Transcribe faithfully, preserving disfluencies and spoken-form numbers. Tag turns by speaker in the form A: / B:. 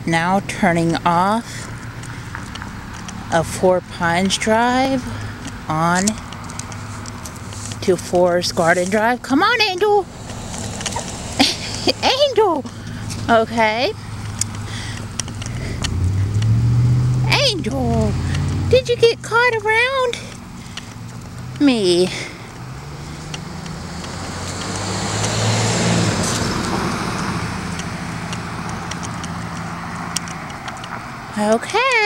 A: Now turning off of Four Pines Drive on to Forest Garden Drive. Come on, Angel. Angel. Okay. Angel, did you get caught around me? Okay.